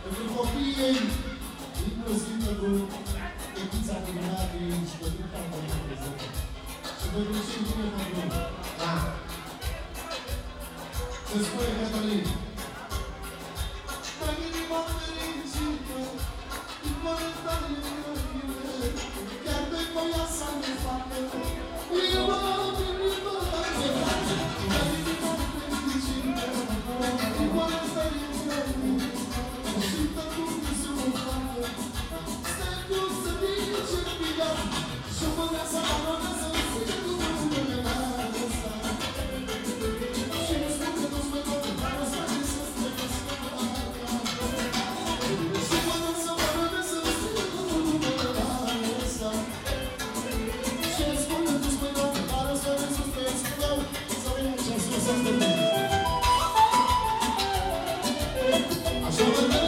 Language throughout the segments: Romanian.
pentru copiii ei, inclusiv pentru echița criminalii și pentru campania prezentă. Și pentru cei bine pentru da. Se spune Cătălin. Dar inima fericită, inima fericită, chiar de voia să ne facă, inima fericită, dar inima fericită, inima fericită, și tăcut să mă facă, stai tu să nici în mine, și mă lăsa la mână să fie cu mâine la asta. Și îmi spune nu-ți mai doar, dar o să fie să stai pe scara. Și mă lăsa la mână să fie cu mâine la asta. Și îmi spune nu-ți mai doar, dar o să fie să stai pe scara. Să vină și să se întâmple. Așa vă dă.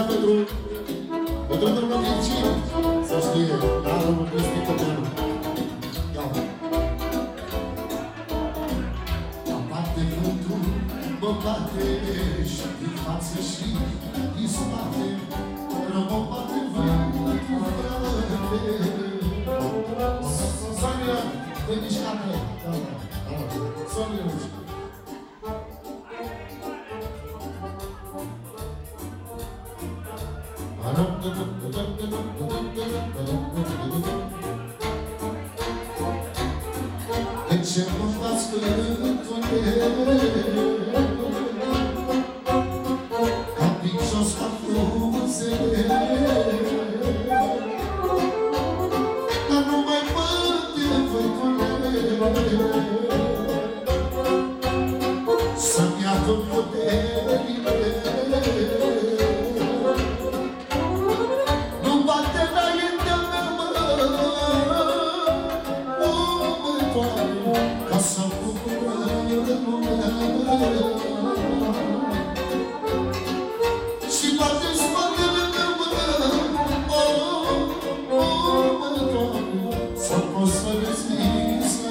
pentru drumul fericit, să știe, dar un Cristi Căteanu. Iau. Mă bate vântul, mă bate și din față și din spate, mă bate vântul, frate. Sonia, de mișcată. Sonia, mișcată. De ce mă faci cânturile ca picios ca frunzele, dar nu mai bate vânturile să-mi ia tot puterile. Și bate spatele meu, să poți să vezi să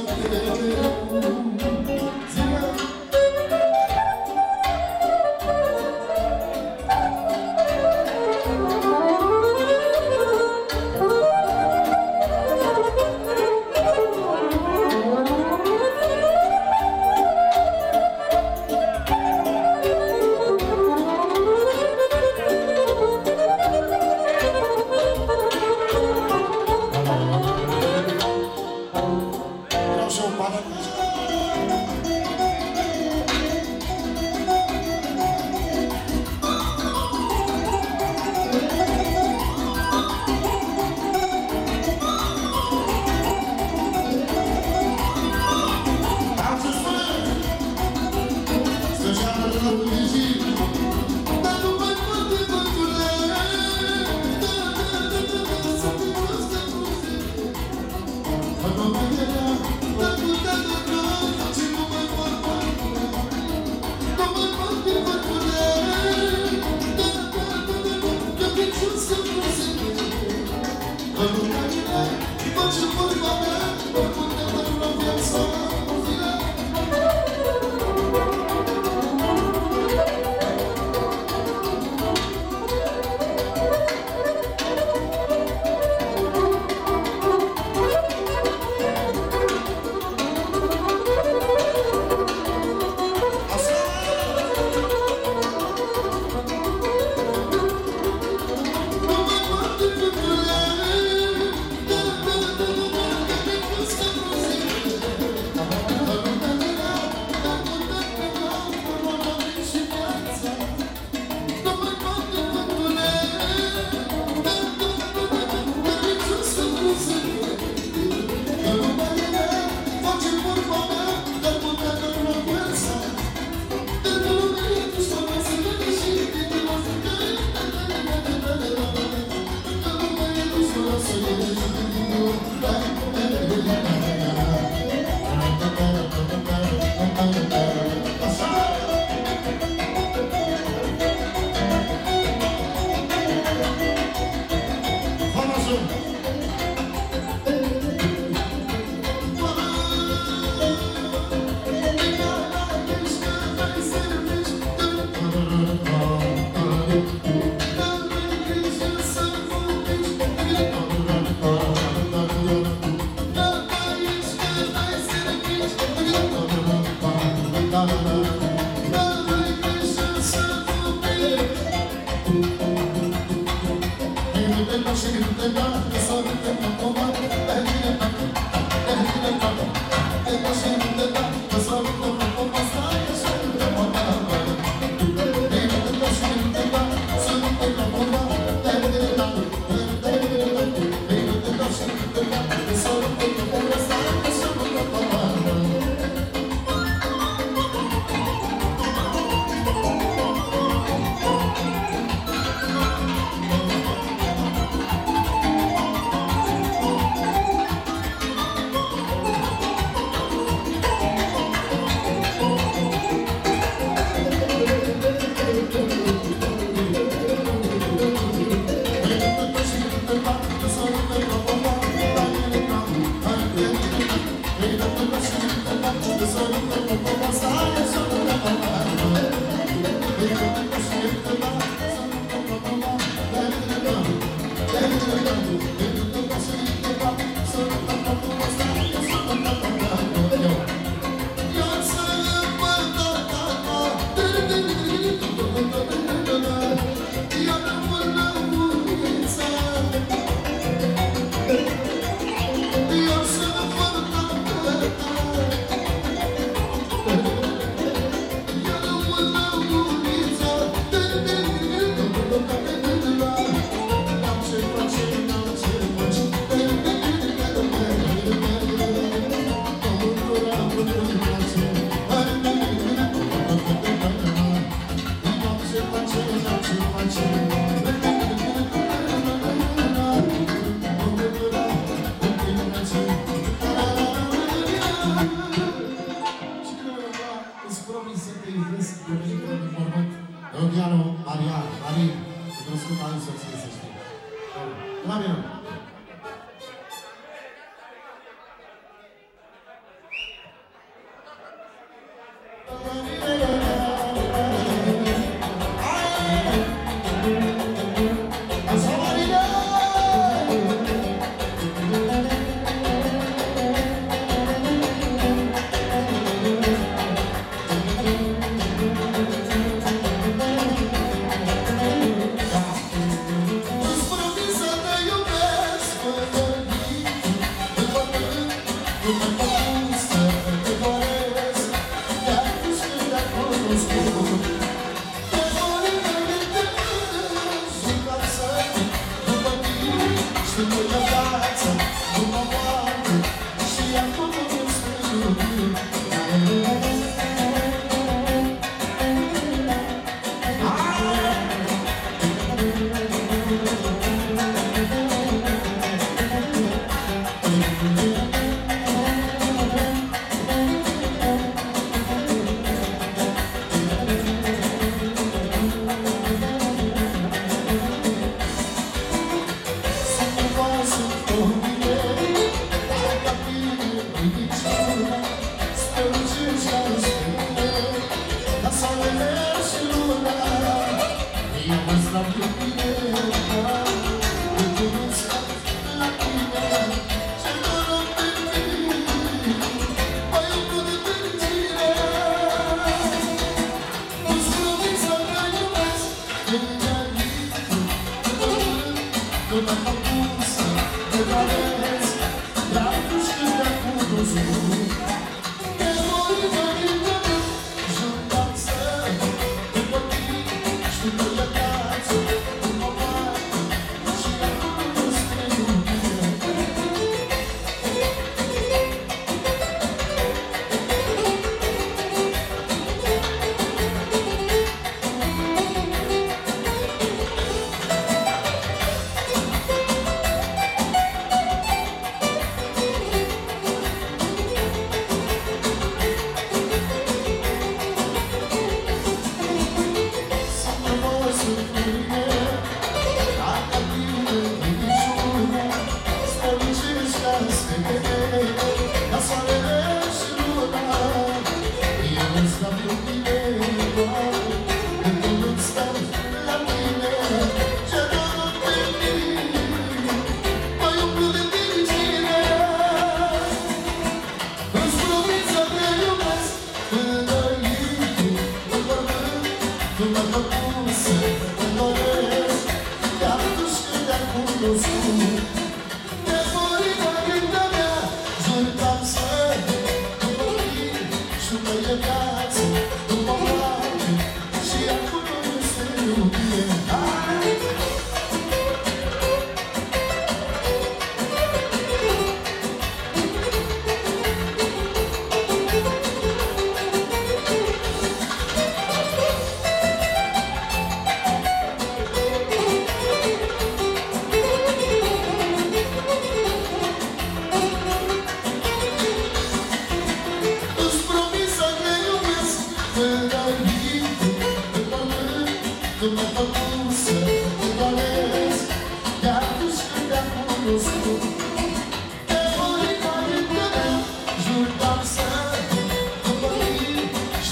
Toda bagunça, de vez, lá dos que já conduzem.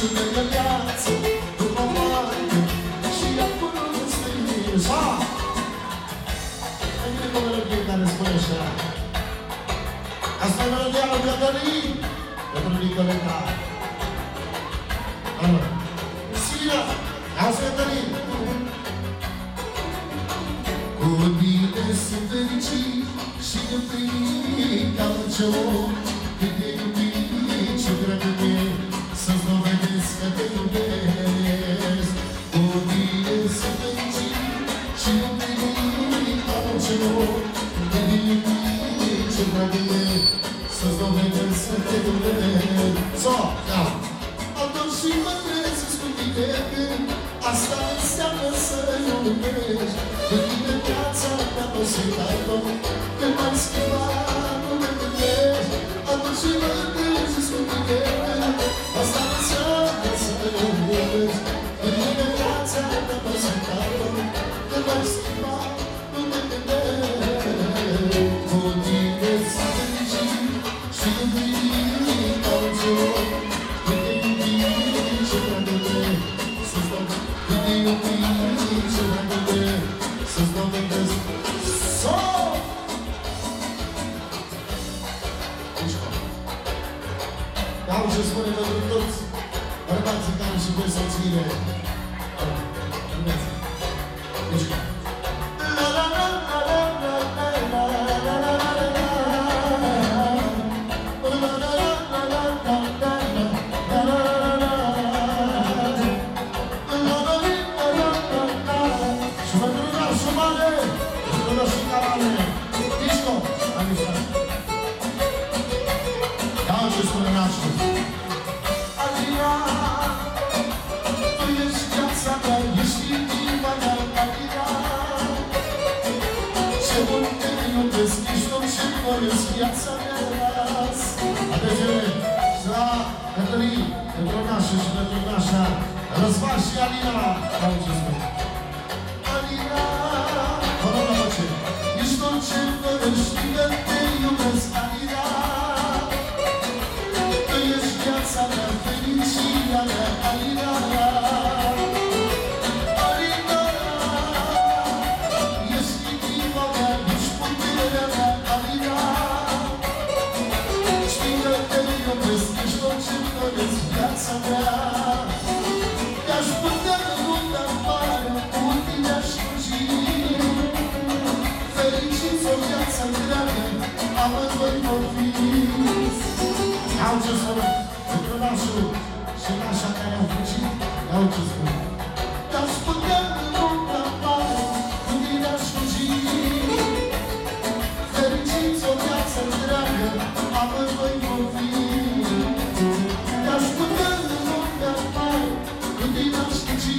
sună în viață, după moarte și acolo este viața. Ai bine cu o melodie care spune așa. Asta e melodia lui Cătălin, pentru Nicoleta. Sira, auzi Cătălin. Cu tine sunt fericit și împlinit ca un cior, cât de iubit și dragă-te, să-ți dovedesc că te iubesc. Cu tine sunt fericit și împlinit ca un cior, cât de iubit și dragă-te, să-ți dovedesc că te iubesc. So, now, atunci și mă trezesc cu tine, asta înseamnă să iubești. De tine viața mea o să-i dai loc, când m-ai schimbat, nu mă gândești. Atunci și mă trezesc cu tine, asta înseamnă să iubești. De tine viața mea o să-i dai loc, când m-ai schimbat, nu mă gândești. Cu tine sunt fericit și iubit ca un cior, cât de iubit și dragă-te, să-ți dovedesc. Cât de iubit și dragă-te, să-ți dovedesc. So! Iau ce spune pentru toți bărbații care și voi soțire. Deci, viața mea las. Atenție! Și la Cătălin, pentru nașă și pentru nașa Răzvan și Alina. Au ce spune? Alina, fără la voce. Ești tot ce dorești, că te iubesc, Alina. Tu ești viața mea, fericirea mea, Alina. Alina, ești inima mea, ești puterea mea, Alina. Ești tot ce-mi doresc, viața mea. Te-aș putea în lumea afară, cu tine aș fugi. Fericiți o viață întreagă, amândoi vor fi. Iau ce spune, pentru nașul și nașa care au fugit. Iau ce spune. Te-aș putea în lumea afară, cu tine aș fugi. Fericiți o viață întreagă, amândoi vor fi. Te-aș putea în lumea afară, cu tine aș fugi.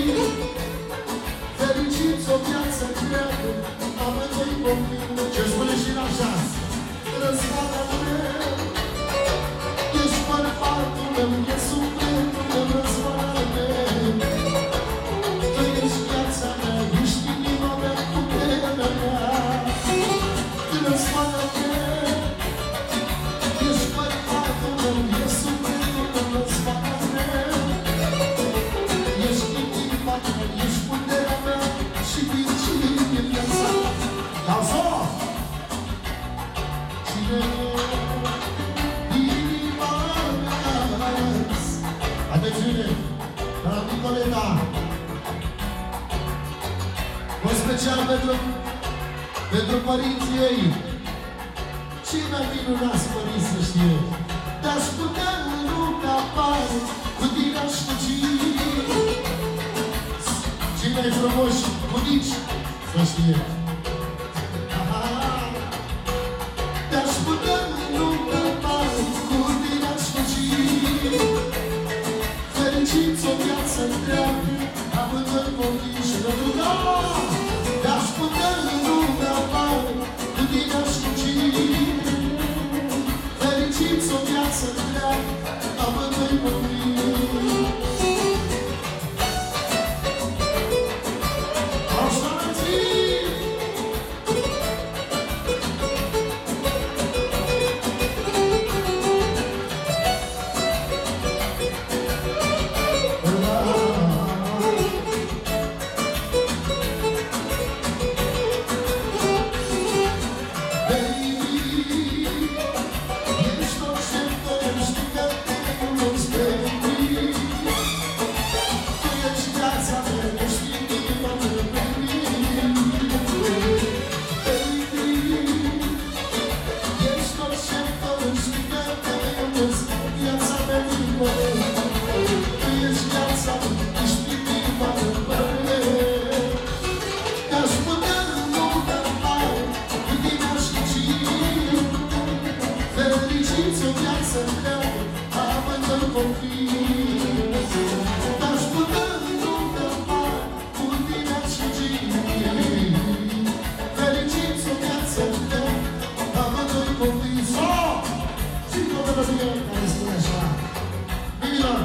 Fericiți o viață întreagă, amândoi vor fi. Ce spune și în așa? Răzvana meu, ești bărbatul meu, e sufletul meu, răzvana meu. Tu ești viața mea, ești inima mea, puterea mea. Răzvana meu, ești bărbatul meu, e sufletul meu, răzvana meu. Ești inima mea, ești puterea mea și fericirea viața mea. Auzi-o! Cine inima mea? Atențiune! La Nicoleta! În special pentru părinții ei. Cei mai minunați părinți să știe. Te-aș putea în lumea afară, cu tine aș fugi. Cei mai frumoși bunici să știe. Te-aș putea în lumea afară, cu tine aș fugi. Fericiți o viață întreagă, amândoi vor fi și răduga. Te-aș putea în lumea afară, cu tine aș fugi. Fericiți o viață întreagă, amândoi vor fi. Așa iubesc viața mea din pământ. Tu ești viața, ești inima mea. Te-aș putea în lumea mare, cu tine aș fugi. Fericiți o viață întreagă, amândoi copii. Te-aș putea în lumea mare, cu tine aș fugi. Fericiți o viață întreagă, amândoi copii. Și cu o melodie care spune așa. Bine!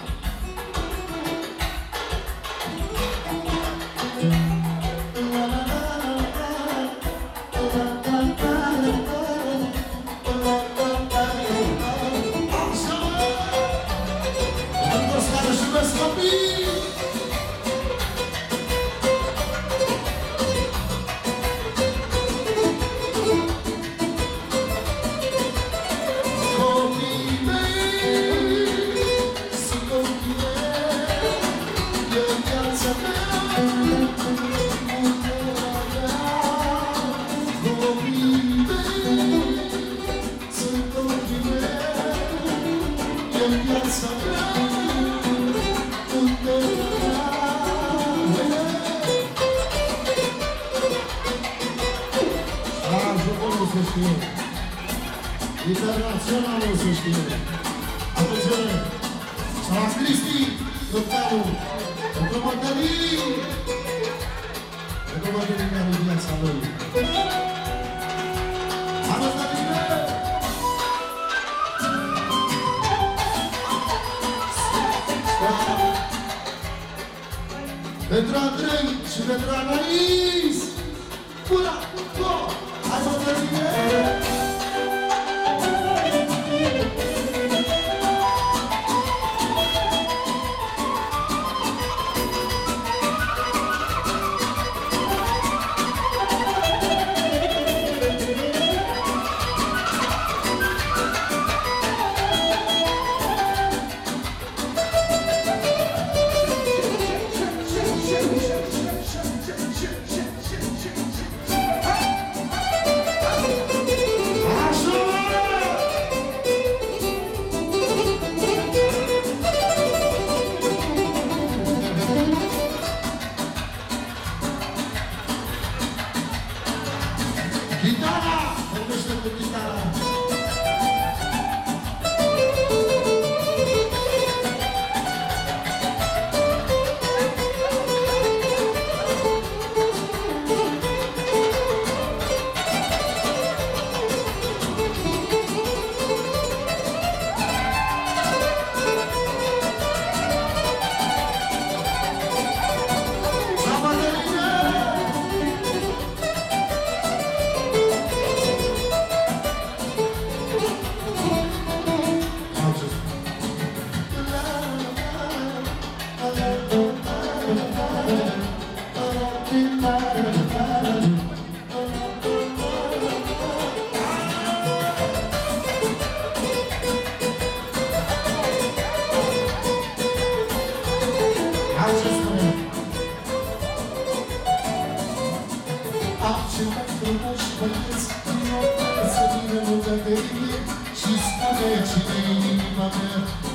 Internaționalul să știe. Atenție! La Cristi, doctorul, pentru Mădălin! Pentru Mădălin care e viața lui. A Mădăline! Pentru Andrei și pentru Anais! Una, două, hai Mădăline! Și spune cine-i inima mea.